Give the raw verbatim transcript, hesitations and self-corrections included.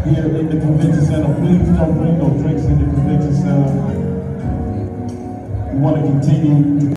here in the convention center. Please don't bring no drinks in the convention center. We want to continue to